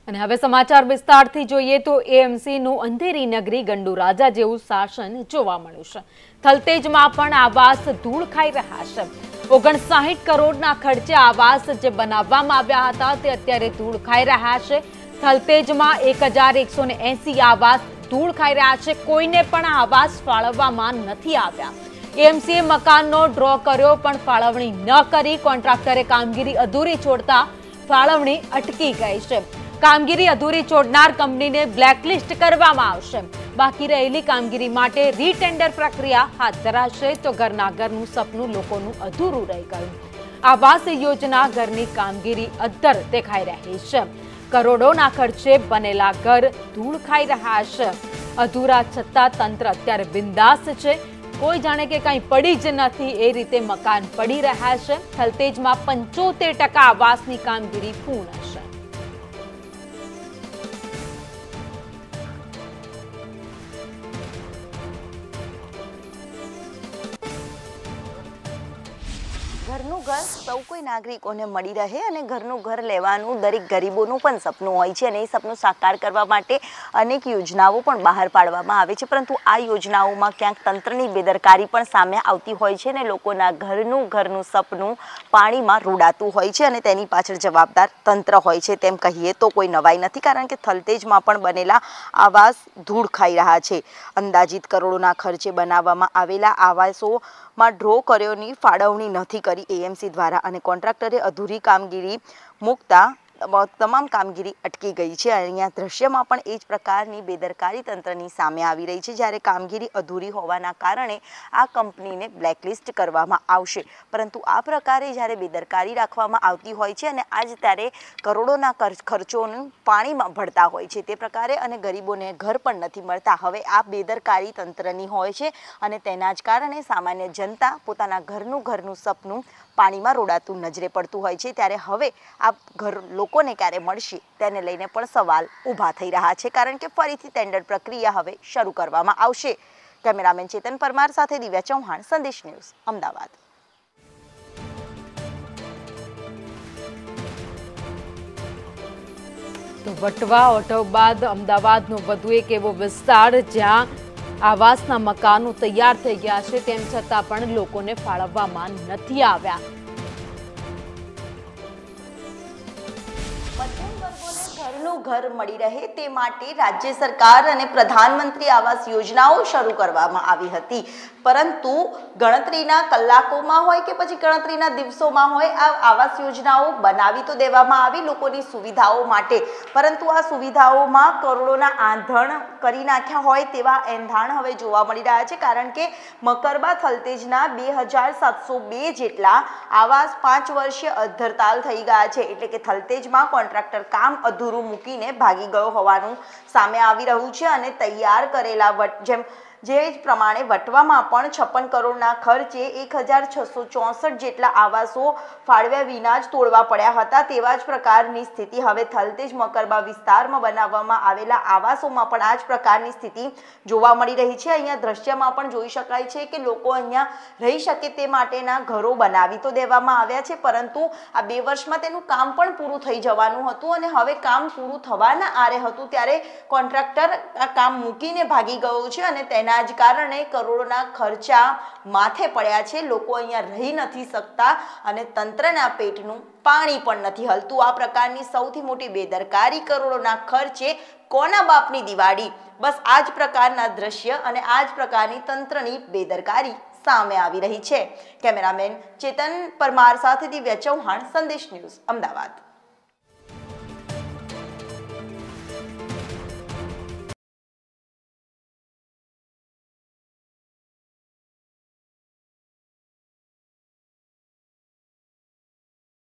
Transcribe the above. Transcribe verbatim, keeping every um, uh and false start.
અને હવે સમાચાર વિસ્તારથી જોઈએ તો એએમસી નું અંધેરી નગરી ગંડુ રાજા જેવું શાસન જોવા મળ્યું છે। થલતેજમાં પણ આવાસ ધૂળ ખાઈ રહ્યા છે। ઓગણસાઠ કરોડના ખર્ચે આવાસ જે બનાવવામાં આવ્યા હતા તે અત્યારે ધૂળ ખાઈ રહ્યા છે। થલતેજમાં એક હજાર એકસો ને એસી આવાસ ધૂળ ખાઈ રહ્યા છે। કોઈને પણ આવાસ ફાળવવામાં નથી આવ્યા। એએમસીએ મકાનનો ડ્રો કર્યો પણ ફાળવણી ન કરી। કોન્ટ્રાક્ટરે કામગીરી અધૂરી છોડતા ફાળવણી અટકી ગઈ છે। કામગીરી અધૂરી છોડનાર કંપનીને બ્લેકલિસ્ટ કરવામાં આવશે। બાકી રહેલી કામગીરી માટે રીટેન્ડર પ્રક્રિયા હાથ ધરાશે તો ઘરના ઘરનું સપનું લોકોનું અધૂરું રહી ગયું। આવાસ યોજના ઘરની કામગીરી અદ્ધર દેખાઈ રહી છે। કરોડોના ખર્ચે બનેલા ઘર ધૂળ ખાઈ રહ્યા છે। અધૂરા છતાં તંત્ર અત્યારે બિંદાસ છે। કોઈ જાણે કે કંઈ પડી જ નથી એ રીતે મકાન પડી રહ્યા છે। થલતેજમાં પંચોતેર ટકા આવાસની કામગીરી પૂર્ણ છે। ઘરનું ઘર સૌ કોઈ નાગરિકોને મળી રહે અને ઘરનું ઘર લેવાનું દરેક ગરીબોનું પણ સપનું હોય છે અને એ સપનું સાકાર કરવા માટે અનેક યોજનાઓ પણ બહાર પાડવામાં આવે છે। પરંતુ આ યોજનાઓમાં ક્યાંક તંત્રની બેદરકારી પણ સામે આવતી હોય છે અને લોકોના ઘરનું ઘરનું સપનું પાણીમાં રોડાતું હોય છે અને તેની પાછળ જવાબદાર તંત્ર હોય છે। તેમ કહીએ તો કોઈ નવાઈ નથી, કારણ કે થલતેજમાં પણ બનેલા આવાસ ધૂળ ખાઈ રહ્યા છે। અંદાજિત કરોડોના ખર્ચે બનાવવામાં આવેલા આવાસોમાં ડ્રો કર્યોની ફાળવણી નથી કરી એએમસી દ્વારા અને કોન્ટ્રાક્ટરે અધૂરી કામગીરી મૂકતા તમામ કામગીરી અટકી ગઈ છે। અહીંયા દ્રશ્યમાં પણ એ જ પ્રકારની બેદરકારી તંત્રની સામે આવી રહી છે। જ્યારે કામગીરી અધૂરી હોવાના કારણે આ કંપનીને બ્લેકલિસ્ટ કરવામાં આવશે, પરંતુ આ પ્રકારે જ્યારે બેદરકારી રાખવામાં આવતી હોય છે અને આજ ત્યારે કરોડોના ખર્ચોનું પાણીમાં ભળતા હોય છે તે પ્રકારે અને ગરીબોને ઘર પણ નથી મળતા। હવે આ બેદરકારી તંત્રની હોય છે અને તેના જ કારણે સામાન્ય જનતા પોતાના ઘરનું ઘરનું સપનું પાણીમાં રોડાતું નજરે પડતું હોય છે। ત્યારે હવે આ ઘર લોકોને ક્યારે મળશે તેને લઈને પણ સવાલ ઊભા થઈ રહ્યા છે, કારણ કે ફરીથી ટેન્ડર પ્રક્રિયા હવે શરૂ કરવામાં આવશે। કેમેરામેન ચેતન પરમાર સાથે દિવ્યા ચૌહાણ, સંદેશ ન્યૂઝ, અમદાવાદ। તો વટવા ઓઢવ બાદ અમદાવાદનો વધુ એક એવો વિસ્તાર જ્યાં આવાસના મકાનો તૈયાર થઈ ગયા છે તેમ છતાં પણ લોકોને ફાળવવામાં નથી આવ્યા। મધ્યમ વર્ગોને ઘરનું ઘર મળી રહે તે માટે રાજ્ય સરકાર અને પ્રધાનમંત્રી આવાસ યોજનાઓ શરૂ કરવામાં આવી હતી, પરંતુ ગણતરીના કલાકોમાં હોય કે પછી ગણતરીના દિવસોમાં હોય આ આવાસ યોજનાઓ બનાવી તો દેવામાં આવી લોકોની સુવિધાઓ માટે, પરંતુ આ સુવિધાઓમાં કરોડોના આંધણ કરી નાખ્યા હોય તેવા એંધાણ હવે જોવા મળી રહ્યા છે। કારણ કે મકરબા થલતેજના બે હજાર સાતસો બે જેટલા આવાસ પાંચ વર્ષે અધ્ધરતાલ થઈ ગયા છે, એટલે કે થલતેજમાં કોન્ટ્રાક્ટર કામ અધૂરું મૂકીને ભાગી ગયો હોવાનું સામે આવી રહ્યું છે અને તૈયાર કરેલા વટ જેમ જે પ્રમાણે વટવામાં પણ છપ્પન કરોડના ખર્ચે એક હજાર છસો ચોસઠ જેટલા આવાસો ફાળવ્યા વિના જ તોડવા પડ્યા હતા। તેવા જ પ્રકારની સ્થિતિ હવે થલતેજ મકરબા વિસ્તારમાં બનાવવામાં આવેલા આવાસોમાં પણ આ જ પ્રકારની સ્થિતિ જોવા મળી રહી છે। અહીંયા દ્રશ્યમાં પણ જોઈ શકાય છે કે લોકો અહીંયા રહી શકે તે માટેના ઘરો બનાવી તો દેવામાં આવ્યા છે, પરંતુ આ બે વર્ષમાં તેનું કામ પણ પૂરું થઈ જવાનું હતું અને હવે કામ પૂરું થવાના આરે હતું ત્યારે કોન્ટ્રાક્ટર આ કામ મૂકીને ભાગી ગયો છે અને તેના જ કારણે કરોડોના ખર્ચા માથે પડ્યા છે। લોકો અહીંયા રહી નથી શકતા અને તંત્રના પેટનું પાણી પણ નથી હલતું। આ પ્રકારની સૌથી મોટી બેદરકારી, કરોડોના ખર્ચે કોના બાપની દિવાળી, બસ આ જ પ્રકારના દ્રશ્ય અને આ જ પ્રકારની તંત્રની બેદરકારી સામે આવી રહી છે। કેમેરામેન ચેતન પરમાર સાથે દિવ્યા ચૌહાણ, સંદેશ ન્યૂઝ, અમદાવાદ।